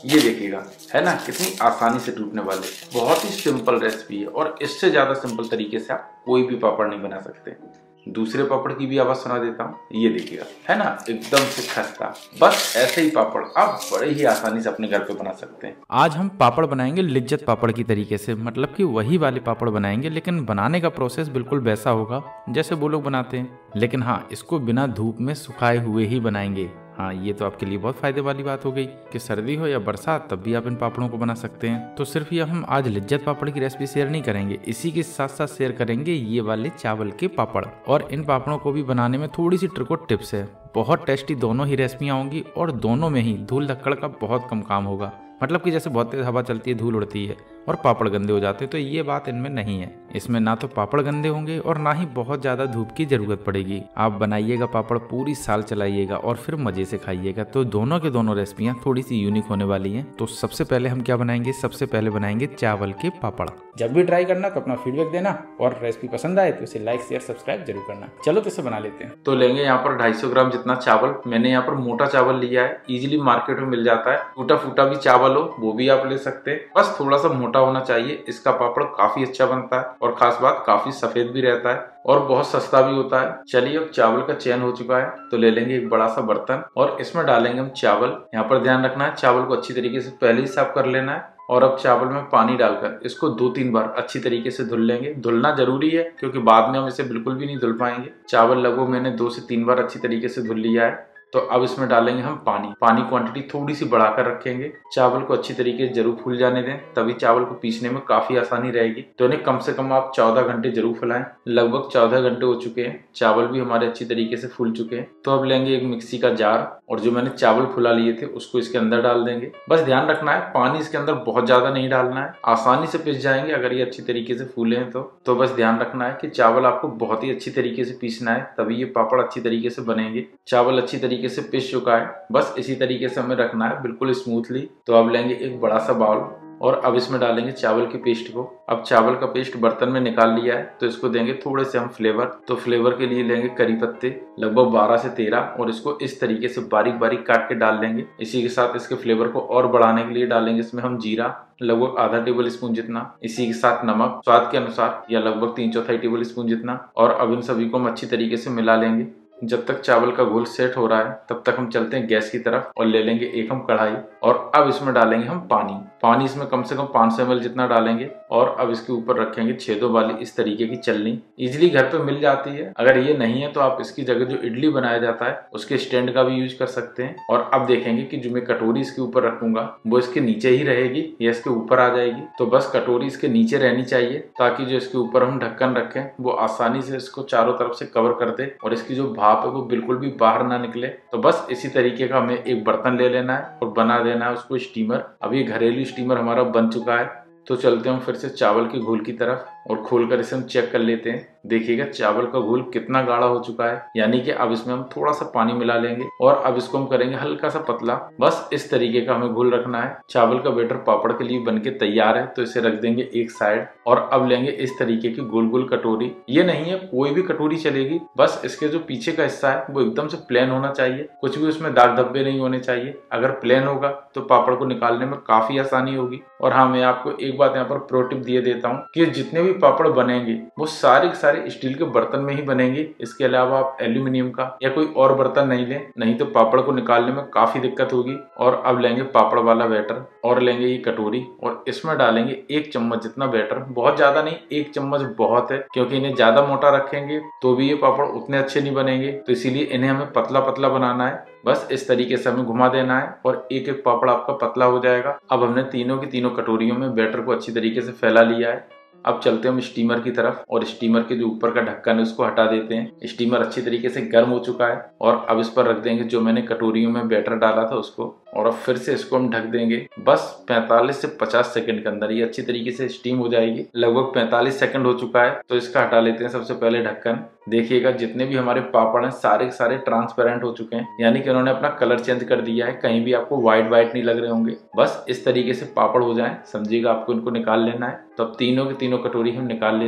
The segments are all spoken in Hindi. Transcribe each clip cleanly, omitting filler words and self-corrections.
ये देखिएगा, है ना कितनी आसानी से टूटने वाले। बहुत ही सिंपल रेसिपी है और इससे ज्यादा सिंपल तरीके से आप कोई भी पापड़ नहीं बना सकते। दूसरे पापड़ की भी आवाज सुना देता हूँ, ये देखिएगा, है ना एकदम से खस्ता। बस ऐसे ही पापड़ आप बड़े ही आसानी से अपने घर पे बना सकते हैं। आज हम पापड़ बनाएंगे लिज्जत पापड़ की तरीके से, मतलब कि वही वाले पापड़ बनाएंगे, लेकिन बनाने का प्रोसेस बिल्कुल वैसा होगा जैसे वो लोग बनाते हैं। लेकिन हाँ, इसको बिना धूप में सुखाए हुए ही बनाएंगे। हाँ, ये तो आपके लिए बहुत फायदे वाली बात हो गई कि सर्दी हो या बरसात तब भी आप इन पापड़ों को बना सकते हैं। तो सिर्फ ये हम आज लिज्जत पापड़ की रेसिपी शेयर नहीं करेंगे, इसी के साथ साथ शेयर करेंगे ये वाले चावल के पापड़। और इन पापड़ों को भी बनाने में थोड़ी सी ट्रिक और टिप्स है। बहुत टेस्टी दोनों ही रेसिपियाँ होंगी और दोनों में ही धूल धक्कड़ का बहुत कम काम होगा। मतलब कि जैसे बहुत तेज हवा चलती है, धूल उड़ती है और पापड़ गंदे हो जाते हैं, तो ये बात इनमें नहीं है। इसमें ना तो पापड़ गंदे होंगे और ना ही बहुत ज्यादा धूप की जरूरत पड़ेगी। आप बनाइएगा पापड़, पूरी साल चलाइएगा और फिर मजे से खाइएगा। तो दोनों के दोनों रेसिपियां थोड़ी सी यूनिक होने वाली हैं। तो सबसे पहले हम क्या बनाएंगे? सबसे पहले बनाएंगे चावल के पापड़। जब भी ट्राई करना तो अपना फीडबैक देना और रेसिपी पसंद आए तो इसे लाइक शेयर सब्सक्राइब जरूर करना। चलो तो इसे बना लेते हैं। तो लेंगे यहाँ पर 250 ग्राम जितना चावल। मैंने यहाँ पर मोटा चावल लिया है, इजीली मार्केट में मिल जाता है। टूटा फूटा भी चावल हो वो भी आप ले सकते हैं, बस थोड़ा सा मोटा होना चाहिए। इसका पापड़ काफी अच्छा बनता है और खास बात काफी सफेद भी रहता है और बहुत सस्ता भी होता है। चलिए, अब चावल का चयन हो चुका है तो ले लेंगे एक बड़ा सा बर्तन और इसमें डालेंगे हम चावल। यहाँ पर ध्यान रखना है, चावल को अच्छी तरीके से पहले ही साफ कर लेना है। और अब चावल में पानी डालकर इसको 2-3 बार अच्छी तरीके से धुल लेंगे। धुलना जरूरी है क्योंकि बाद में हम इसे बिल्कुल भी नहीं धुल पाएंगे। चावल लगभग मैंने 2 से 3 बार अच्छी तरीके से धुल लिया है। तो अब इसमें डालेंगे हम पानी। पानी क्वांटिटी थोड़ी सी बढ़ाकर रखेंगे। चावल को अच्छी तरीके से जरूर फूल जाने दें, तभी चावल को पीसने में काफी आसानी रहेगी। तो इन्हें कम से कम आप 14 घंटे जरूर फुलाएं। लगभग 14 घंटे हो चुके हैं, चावल भी हमारे अच्छी तरीके से फूल चुके हैं। तो अब लेंगे एक मिक्सी का जार और जो मैंने चावल फुला लिए थे उसको इसके अंदर डाल देंगे। बस ध्यान रखना है, पानी इसके अंदर बहुत ज्यादा नहीं डालना है, आसानी से पिस जाएंगे अगर ये अच्छी तरीके से फूले हैं तो बस ध्यान रखना है कि चावल आपको बहुत ही अच्छी तरीके से पीसना है, तभी ये पापड़ अच्छी तरीके से बनेंगे। चावल अच्छी तरीके से पिस चुका है, बस इसी तरीके से हमें रखना है बिल्कुल स्मूथली। तो अब लेंगे एक बड़ा सा बाउल और अब इसमें डालेंगे चावल की पेस्ट को। अब चावल का पेस्ट बर्तन में निकाल लिया है तो इसको देंगे थोड़े से हम फ्लेवर। तो फ्लेवर के लिए लेंगे करी पत्ते लगभग 12 से 13 और इसको इस तरीके से बारीक बारीक काट के डाल देंगे। इसी के साथ इसके फ्लेवर को और बढ़ाने के लिए डालेंगे इसमें हम जीरा लगभग आधा टेबल स्पून जितना। इसी के साथ नमक स्वाद के अनुसार या लगभग 3/4 टेबल स्पून जितना। और अब इन सभी को हम अच्छी तरीके से मिला लेंगे। जब तक चावल का घोल सेट हो रहा है तब तक हम चलते हैं गैस की तरफ और ले लेंगे एक हम कढ़ाई और अब इसमें डालेंगे हम पानी। पानी इसमें कम से कम 500 ml जितना डालेंगे और अब इसके ऊपर रखेंगे छेदों वाली इस तरीके की चलनी। इजीली घर पे मिल जाती है, अगर ये नहीं है तो आप इसकी जगह जो इडली बनाया जाता है उसके स्टैंड का भी यूज कर सकते हैं। और अब देखेंगे कि जो मैं कटोरी इसके ऊपर रखूंगा वो इसके नीचे ही रहेगी या इसके ऊपर आ जाएगी। तो बस कटोरी इसके नीचे रहनी चाहिए ताकि जो इसके ऊपर हम ढक्कन रखें वो आसानी से इसको चारों तरफ से कवर कर दे और इसकी जो भाप है वो बिल्कुल भी बाहर ना निकले। तो बस इसी तरीके का हमें एक बर्तन ले लेना है और बना देना है उसको स्टीमर। अब ये घरेलू स्टीमर हमारा बन चुका है। तो चलते हैं फिर से चावल के घोल की तरफ और खोलकर इसे हम चेक कर लेते हैं। देखिएगा चावल का घोल कितना गाढ़ा हो चुका है, यानी कि अब इसमें हम थोड़ा सा पानी मिला लेंगे और अब इसको हम करेंगे हल्का सा पतला। बस इस तरीके का हमें घोल रखना है। चावल का बैटर पापड़ के लिए बनके तैयार है तो इसे रख देंगे एक साइड और अब लेंगे इस तरीके की गोल गोल कटोरी। ये नहीं है, कोई भी कटोरी चलेगी, बस इसके जो पीछे का हिस्सा है वो एकदम से प्लेन होना चाहिए, कुछ भी उसमें दाग धब्बे नहीं होने चाहिए। अगर प्लेन होगा तो पापड़ को निकालने में काफी आसानी होगी। और हाँ, मैं आपको एक बात यहाँ पर प्रो टिप दिए देता हूँ कि जितने भी पापड़ बनेंगे वो सारे के सारे स्टील के बर्तन में ही बनेंगे। इसके अलावा आप एल्यूमिनियम का या कोई और बर्तन नहीं लें, नहीं तो पापड़ को निकालने में काफी दिक्कत होगी। और अब लेंगे पापड़ वाला बैटर और लेंगे ये कटोरी और इसमें डालेंगे 1 चम्मच जितना बैटर। बहुत ज्यादा नहीं, 1 चम्मच बहुत है, क्योंकि इन्हें ज्यादा मोटा रखेंगे तो भी ये पापड़ उतने अच्छे नहीं बनेंगे। तो इसीलिए इन्हें हमें पतला पतला बनाना है। बस इस तरीके से हमें घुमा देना है और एक एक पापड़ आपका पतला हो जाएगा। अब हमने तीनों की तीनों कटोरियों में बैटर को अच्छी तरीके से फैला लिया है। अब चलते हैं हम स्टीमर की तरफ और स्टीमर के जो ऊपर का ढक्कन है उसको हटा देते हैं। स्टीमर अच्छी तरीके से गर्म हो चुका है और अब इस पर रख देंगे जो मैंने कटोरियों में बैटर डाला था उसको और अब फिर से इसको हम ढक देंगे। बस 45 से 50 सेकंड के अंदर ये अच्छी तरीके से स्टीम हो जाएगी। लगभग 45 सेकंड हो चुका है तो इसका हटा लेते हैं सबसे पहले ढक्कन। देखिएगा जितने भी हमारे पापड़ हैं सारे के सारे ट्रांसपेरेंट हो चुके हैं, यानी कि उन्होंने अपना कलर चेंज कर दिया है। कहीं भी आपको व्हाइट व्हाइट नहीं लग रहे होंगे। बस इस तरीके से पापड़ हो जाएं, समझिएगा आपको इनको निकाल लेना है। तो अब तीनों की तीनों कटोरी हम निकाल लेते हैं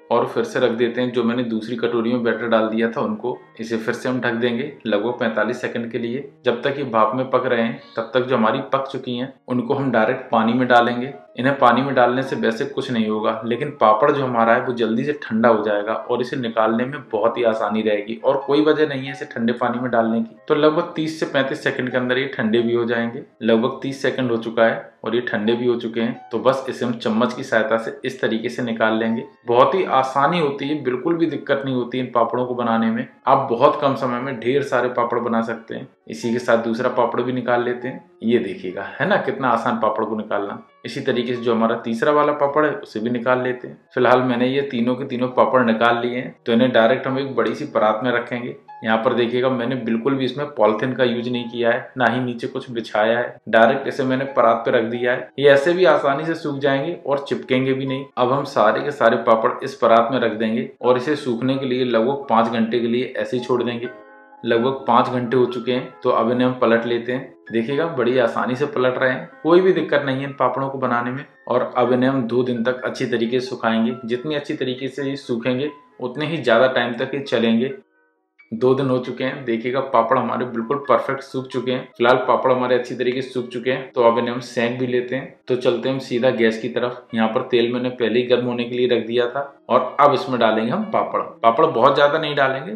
और फिर से रख देते हैं। जो मैंने दूसरी कटोरी में बैटर डाल दिया था उनको, इसे फिर से हम ढक देंगे लगभग 45 सेकंड के लिए। जब तक ये भाप में पक रहे हैं तब तक जो हमारी पक चुकी हैं उनको हम डायरेक्ट पानी में डालेंगे। इन्हें पानी में डालने से वैसे कुछ नहीं होगा, लेकिन पापड़ जो हमारा है वो जल्दी से ठंडा हो जाएगा और इसे निकालने में बहुत ही आसानी रहेगी और कोई वजह नहीं है इसे ठंडे पानी में डालने की। तो लगभग 30 से 35 सेकंड के अंदर ये ठंडे भी हो जाएंगे। लगभग 30 सेकंड हो चुका है और ये ठंडे भी हो चुके हैं। तो बस इसे हम चम्मच की सहायता से इस तरीके से निकाल लेंगे। बहुत ही आसानी होती है, बिल्कुल भी दिक्कत नहीं होती इन पापड़ों को बनाने में। आप बहुत कम समय में ढेर सारे पापड़ बना सकते हैं। इसी के साथ दूसरा पापड़ भी निकाल लेते हैं। ये देखिएगा, है ना कितना आसान पापड़ को निकालना। इसी तरीके से जो हमारा तीसरा वाला पापड़ है उसे भी निकाल लेते हैं। फिलहाल मैंने ये तीनों के तीनों पापड़ निकाल लिए हैं। तो इन्हें डायरेक्ट हम एक बड़ी सी परात में रखेंगे। यहाँ पर देखिएगा मैंने बिल्कुल भी इसमें पॉलिथीन का यूज नहीं किया है, ना ही नीचे कुछ बिछाया है। डायरेक्ट इसे मैंने परात पे रख दिया है। ये ऐसे भी आसानी से सूख जाएंगे और चिपकेंगे भी नहीं। अब हम सारे के सारे पापड़ इस परात में रख देंगे और इसे सूखने के लिए लगभग 5 घंटे के लिए ऐसे ही छोड़ देंगे। लगभग 5 घंटे हो चुके हैं। तो अब इन्हें हम पलट लेते हैं। देखिएगा बड़ी आसानी से पलट रहे हैं, कोई भी दिक्कत नहीं है इन पापड़ों को बनाने में। और अब इन्हें हम 2 दिन तक अच्छी तरीके से सुखाएंगे। जितनी अच्छी तरीके से ये सूखेंगे उतने ही ज्यादा टाइम तक ये चलेंगे। 2 दिन हो चुके हैं। देखिएगा पापड़ हमारे बिल्कुल परफेक्ट सूख चुके हैं। फिलहाल पापड़ हमारे अच्छी तरीके से सूख चुके हैं। तो अब इन्हें हम सेंक भी लेते हैं। तो चलते हैं हम सीधा गैस की तरफ। यहाँ पर तेल मैंने पहले ही गर्म होने के लिए रख दिया था और अब इसमें डालेंगे हम पापड़। पापड़ बहुत ज्यादा नहीं डालेंगे,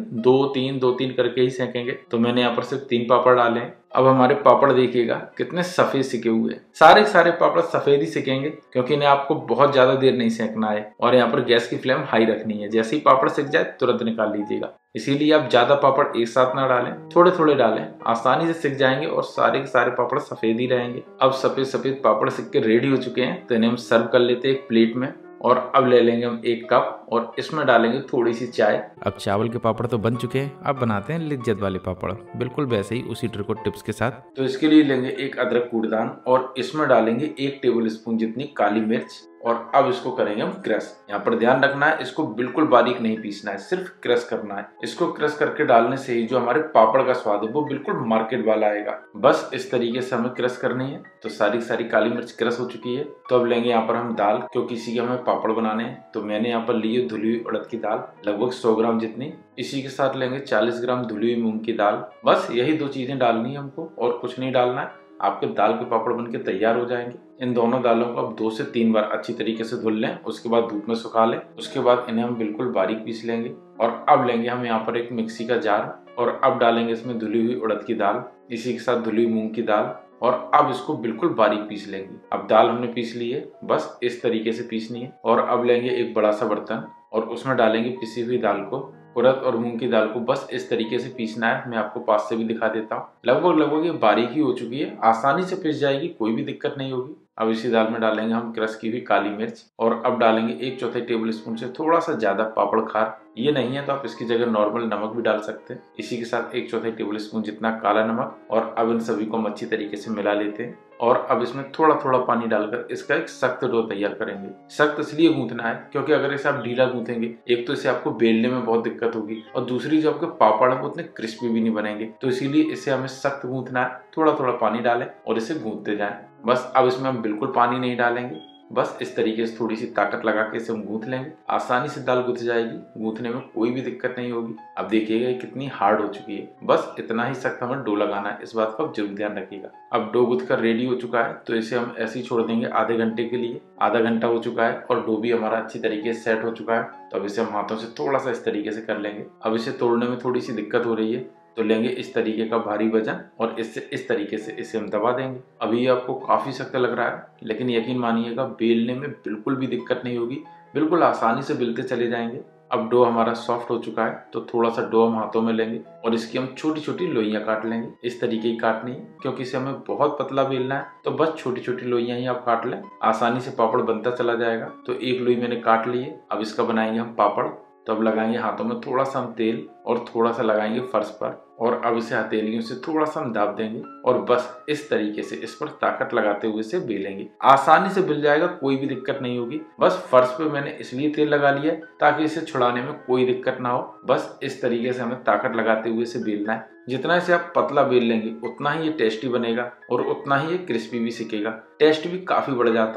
2-3 करके ही सेकेंगे। तो मैंने यहाँ पर सिर्फ 3 पापड़ डाले हैं। अब हमारे पापड़ देखिएगा कितने सफेद सिके हुए हैं। सारे सारे पापड़ सफेद ही सिकेंगे क्योंकि इन्हें आपको बहुत ज्यादा देर नहीं सेकना है। और यहाँ पर गैस की फ्लेम हाई रखनी है। जैसे ही पापड़ सिक जाए तुरंत निकाल लीजिएगा। इसीलिए आप ज्यादा पापड़ एक साथ ना डालें, थोड़े थोड़े डालें, आसानी से सिक जाएंगे और सारे के सारे पापड़ सफेद ही रहेंगे। अब सफेद सफेद पापड़ सिक के रेडी हो चुके हैं। तो इन्हें हम सर्व कर लेते हैं एक प्लेट में। और अब ले लेंगे हम 1 कप और इसमें डालेंगे थोड़ी सी चाय। अब चावल के पापड़ तो बन चुके हैं, अब बनाते हैं लिज्जत वाले पापड़, बिल्कुल वैसे ही उसी ट्रिक और टिप्स के साथ। तो इसके लिए लेंगे 1 अदरक कूटदान और इसमें डालेंगे 1 टेबल स्पून जितनी काली मिर्च। और अब इसको करेंगे हम क्रश। यहाँ पर ध्यान रखना है, इसको बिल्कुल बारीक नहीं पीसना है, सिर्फ क्रश करना है। इसको क्रश करके डालने से ही जो हमारे पापड़ का स्वाद है वो बिल्कुल मार्केट वाला आएगा। बस इस तरीके से हमें क्रश करनी है। तो सारी सारी काली मिर्च क्रश हो चुकी है। तो अब लेंगे यहाँ पर हम दाल, क्योंकि इसी के हमें पापड़ बनाने हैं। तो मैंने यहाँ पर ली है धुली हुई उड़द की दाल, लगभग 100 ग्राम जितनी। इसी के साथ लेंगे 40 ग्राम धुली हुई मूंग की दाल। बस यही 2 चीजें डालनी है हमको और कुछ नहीं डालना है। आपके दाल के पापड़ बनके तैयार हो जाएंगे। इन दोनों दालों को अब 2 से 3 बार अच्छी तरीके से धुल लें, उसके बाद धूप में सुखा लें। उसके बाद इन्हें हम बिल्कुल बारीक पीस लेंगे। और अब लेंगे हम यहाँ पर एक मिक्सी का जार और अब डालेंगे इसमें धुली हुई उड़द की दाल, इसी के साथ धुली हुई मूंग की दाल। और अब इसको बिल्कुल बारीक पीस लेंगे। अब दाल हमने पीस ली है, बस इस तरीके से पीसनी है। और अब लेंगे एक बड़ा सा बर्तन और उसमें डालेंगे पिसी हुई दाल को। उड़द और मूंग की दाल को बस इस तरीके से पीसना है। मैं आपको पास से भी दिखा देता हूँ। लगभग ये बारीक ही हो चुकी है, आसानी से पिस जाएगी, कोई भी दिक्कत नहीं होगी। अब इसी दाल में डालेंगे हम क्रश की हुई काली मिर्च और अब डालेंगे 1/4 टेबल स्पून से थोड़ा सा ज्यादा पापड़ खार। ये नहीं है तो आप इसकी जगह नॉर्मल नमक भी डाल सकते हैं। इसी के साथ 1/4 टेबल स्पून जितना काला नमक। और अब इन सभी को हम अच्छी तरीके से मिला लेते हैं। और अब इसमें थोड़ा थोड़ा पानी डालकर इसका एक सख्त डो तैयार करेंगे। सख्त इसलिए गूंथना है क्योंकि अगर इसे आप ढीला गूंथेंगे, एक तो इसे आपको बेलने में बहुत दिक्कत होगी और दूसरी जो आपके पापड़ है वो उतने क्रिस्पी भी नहीं बनेंगे। तो इसीलिए इसे हमें सख्त गूंथना है। थोड़ा थोड़ा पानी डालें और इसे गूंथते जाएं। बस अब इसमें हम बिल्कुल पानी नहीं डालेंगे, बस इस तरीके से थोड़ी सी ताकत लगा के इसे हम गूंथ लेंगे। आसानी से दाल गुथ जाएगी, गूंथने में कोई भी दिक्कत नहीं होगी। अब देखिएगा ये कितनी हार्ड हो चुकी है। बस इतना ही सख्त हमें डो लगाना है, इस बात का आप जरूर ध्यान रखिएगा। अब डो गुथ कर रेडी हो चुका है। तो इसे हम ऐसे ही छोड़ देंगे आधे घंटे के लिए। आधा घंटा हो चुका है और डो भी हमारा अच्छी तरीके से सेट हो चुका है। तो अब इसे हम हाथों से थोड़ा सा इस तरीके से कर लेंगे। अब इसे तोड़ने में थोड़ी सी दिक्कत हो रही है तो लेंगे इस तरीके का भारी वजन और इससे इस तरीके से इसे हम दबा देंगे। अभी ये आपको काफी सख्त लग रहा है, लेकिन यकीन मानिएगा बेलने में बिल्कुल भी दिक्कत नहीं होगी, बिल्कुल आसानी से बेलते चले जाएंगे। अब डो हमारा सॉफ्ट हो चुका है तो थोड़ा सा डो हम हाथों में लेंगे और इसकी हम छोटी छोटी लोइयां काट लेंगे। इस तरीके की काटनी है क्योंकि इसे हमें बहुत पतला बेलना है। तो बस छोटी छोटी लोइयां ही आप काट लें, आसानी से पापड़ बनता चला जाएगा। तो एक लोई मैंने काट ली है। अब इसका बनाएंगे हम पापड़। तो अब लगाएंगे हाथों में थोड़ा सा हम तेल और थोड़ा सा लगाएंगे फर्श पर और अब इसे हथेलियों से थोड़ा सा हम दाब देंगे और बस इस तरीके से इस पर ताकत लगाते हुए इसे बेलेंगे। आसानी से बेल जाएगा, कोई भी दिक्कत नहीं होगी। बस फर्श पे मैंने इसलिए तेल लगा लिया है ताकि इसे छुड़ाने में कोई दिक्कत ना हो। बस इस तरीके से हमें ताकत लगाते हुए इसे बेलना है। जितना इसे आप पतला बेल लेंगे उतना ही ये टेस्टी बनेगा और उतना ही ये क्रिस्पी भी सिकेगा। टेस्ट भी काफी बढ़ जाता है।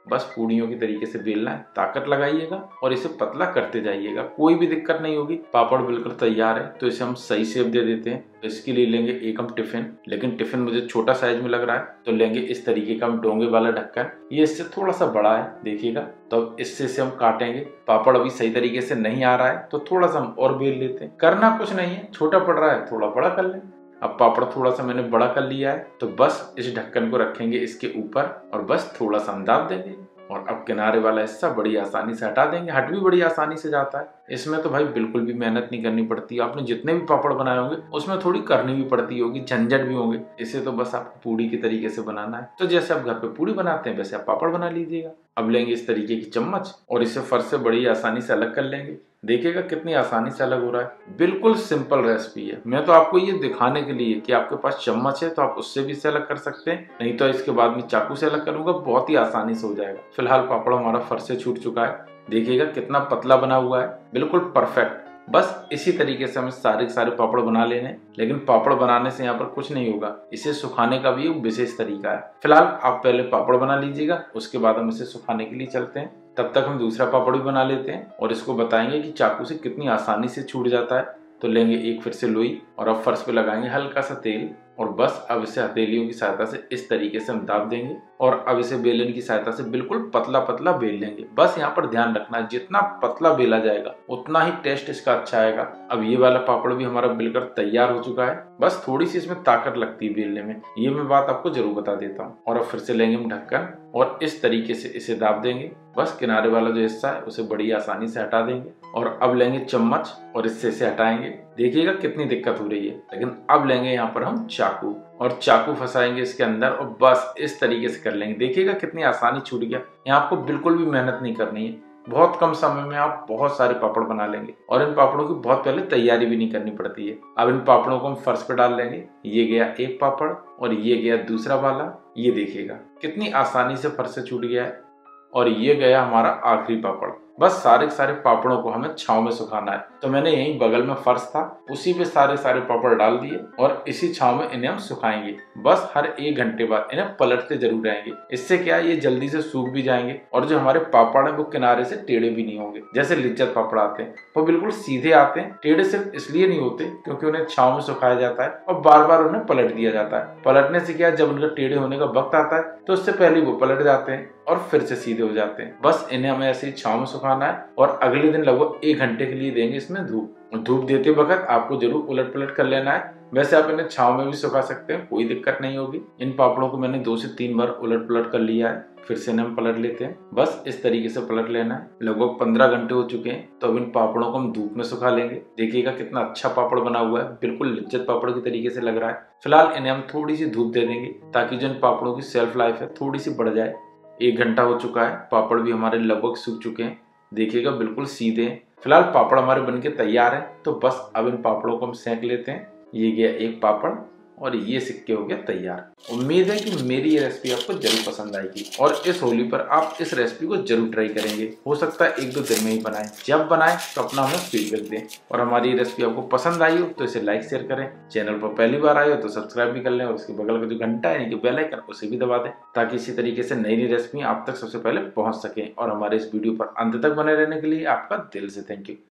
बस पूड़ियों की तरीके से बेलना है, ताकत लगाइएगा और इसे पतला करते जाइएगा, कोई भी दिक्कत नहीं होगी। पापड़ बिल्कुल तैयार है, तो इसे हम सही शेप दे देते हैं। तो इसके लिए लेंगे एक हम टिफिन, लेकिन टिफिन मुझे छोटा साइज में लग रहा है, तो लेंगे इस तरीके का हम डोंगे वाला ढक्कन। ये इससे थोड़ा सा बड़ा है, देखिएगा। तो अब इससे हम काटेंगे। पापड़ अभी सही तरीके से नहीं आ रहा है, तो थोड़ा सा हम और बेल लेते हैं। करना कुछ नहीं है, छोटा पड़ रहा है थोड़ा बड़ा कर लें। अब पापड़ थोड़ा सा मैंने बड़ा कर लिया है, तो बस इस ढक्कन को रखेंगे इसके ऊपर और बस थोड़ा सा हम दाब देंगे और अब किनारे वाला हिस्सा बड़ी आसानी से हटा देंगे। हट भी बड़ी आसानी से जाता है। इसमें तो भाई बिल्कुल भी मेहनत नहीं करनी पड़ती। आपने जितने भी पापड़ बनाए होंगे उसमें थोड़ी करनी भी पड़ती होगी, झंझट भी होंगे। इसे तो बस आपको पूड़ी के तरीके से बनाना है। तो जैसे आप घर पे पूड़ी बनाते हैं वैसे आप पापड़ बना लीजिएगा। अब लेंगे इस तरीके की चम्मच और इसे फर्श से बड़ी आसानी से अलग कर लेंगे। देखिएगा कितनी आसानी से अलग हो रहा है। बिल्कुल सिंपल रेसिपी है। मैं तो आपको ये दिखाने के लिए कि आपके पास चम्मच है तो आप उससे भी इसे अलग कर सकते हैं, नहीं तो इसके बाद में चाकू से अलग करूंगा, बहुत ही आसानी से हो जाएगा। फिलहाल पापड़ हमारा फर्श से छूट चुका है। देखिएगा कितना पतला बना हुआ है, बिल्कुल परफेक्ट। बस इसी तरीके से हमें सारे पापड़ बना लेने। लेकिन पापड़ बनाने से यहाँ पर कुछ नहीं होगा, इसे सुखाने का भी एक विशेष तरीका है। फिलहाल आप पहले पापड़ बना लीजिएगा, उसके बाद हम इसे सुखाने के लिए चलते हैं। तब तक हम दूसरा पापड़ भी बना लेते हैं और इसको बताएंगे कि चाकू से कितनी आसानी से छूट जाता है। तो लेंगे एक फिर से लोई और अब फर्श पे लगाएंगे हल्का सा तेल और बस अब इसे हथेलियों की सहायता से इस तरीके से हम दाब देंगे और अब इसे बेलन की सहायता से बिल्कुल पतला पतला बेल लेंगे। बस यहाँ पर ध्यान रखना है, जितना पतला बेला जाएगा उतना ही टेस्ट इसका अच्छा आएगा। अब ये वाला पापड़ भी हमारा बिलकर तैयार हो चुका है। बस थोड़ी सी इसमें ताकत लगती है बेलने में, ये मैं बात आपको जरूर बता देता हूँ। और अब फिर से लेंगे हम ढक्कन और इस तरीके से इसे दाब देंगे। बस किनारे वाला जो हिस्सा है उसे बड़ी आसानी से हटा देंगे और अब लेंगे चम्मच और इससे इसे हटाएंगे। देखिएगा कितनी दिक्कत हो रही है। लेकिन अब लेंगे यहाँ पर हम चाकू और चाकू फंसाएंगे इसके अंदर और बस इस तरीके से कर लेंगे। देखिएगा कितनी आसानी छूट गया। यहाँ आपको बिल्कुल भी मेहनत नहीं करनी है, बहुत कम समय में आप बहुत सारे पापड़ बना लेंगे और इन पापड़ों की बहुत पहले तैयारी भी नहीं करनी पड़ती है। अब इन पापड़ों को हम फर्श पे डाल लेंगे। ये गया एक पापड़ और ये गया दूसरा वाला। ये देखिएगा कितनी आसानी से फर्श से छूट गया है और ये गया हमारा आखिरी पापड़। बस सारे पापड़ों को हमें छांव में सुखाना है। तो मैंने यहीं बगल में फर्श था, उसी पे सारे पापड़ डाल दिए और इसी छांव में इन्हें हम सुखाएंगे। बस हर 1 घंटे बाद इन्हें पलटते जरूर रहेंगे। इससे क्या ये जल्दी से सूख भी जाएंगे और जो हमारे पापड़ है वो किनारे से टेढ़े भी नहीं होंगे। जैसे लिज्जत पापड़ आते हैं वो बिल्कुल सीधे आते हैं। टेढ़े सिर्फ इसलिए नहीं होते क्योंकि उन्हें छांव में सुखाया जाता है और बार बार उन्हें पलट दिया जाता है। पलटने से क्या, जब उनका टेढ़े होने का वक्त आता है तो उससे पहले वो पलट जाते हैं और फिर से सीधे हो जाते हैं। बस इन्हें हमें ऐसे ही छांव में सुखाना है और अगले दिन लगभग 1 घंटे के लिए देंगे इसमें धूप देते वक्त आपको जरूर उलट पलट कर लेना है। वैसे आप इन्हें छांव में भी सुखा सकते हैं, कोई दिक्कत नहीं होगी। इन पापड़ों को मैंने 2 से 3 बार उलट पलट कर लिया है। फिर से इन्हें हम पलट लेते हैं। बस इस तरीके से पलट लेना है। लगभग 15 घंटे हो चुके हैं, तो अब इन पापड़ों को हम धूप में सुखा लेंगे। देखिएगा कितना अच्छा पापड़ बना हुआ है, बिल्कुल लिज्जत पापड़ की तरीके से लग रहा है। फिलहाल इन्हें हम थोड़ी सी धूप दे देंगे ताकि जो इन पापड़ों की सेल्फ लाइफ है थोड़ी सी बढ़ जाए। 1 घंटा हो चुका है, पापड़ भी हमारे लगभग सूख चुके हैं। देखिएगा बिल्कुल सीधे हैं। फिलहाल पापड़ हमारे बनके तैयार है, तो बस अब इन पापड़ों को हम सेंक लेते हैं। ये गया एक पापड़ और ये सिक्के हो गया तैयार। उम्मीद है कि मेरी ये रेसिपी आपको जरूर पसंद आएगी और इस होली पर आप इस रेसिपी को जरूर ट्राई करेंगे। हो सकता है 1-2 दिन में ही बनाएं। जब बनाएं तो अपना हमें फीडबैक दें और हमारी ये रेसिपी आपको पसंद आई हो तो इसे लाइक शेयर करें। चैनल पर पहली बार आए हो तो सब्सक्राइब भी कर लें और उसके बगल का जो घंटा है यानी कि बेल आइकन उसे भी दबा दें ताकि इसी तरीके से नई नई रेसिपी आप तक सबसे पहले पहुंच सके। और हमारे इस वीडियो पर अंत तक बने रहने के लिए आपका दिल से थैंक यू।